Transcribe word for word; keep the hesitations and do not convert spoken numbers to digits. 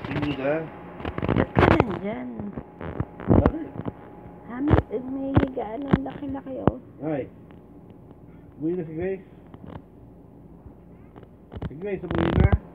Hindi ka? Ba't ka nandyan? Bakit? Ha, may, may higaan ng laki-laki, oh. Ay. Umuwi na si Grace. Si Grace, umuwi na.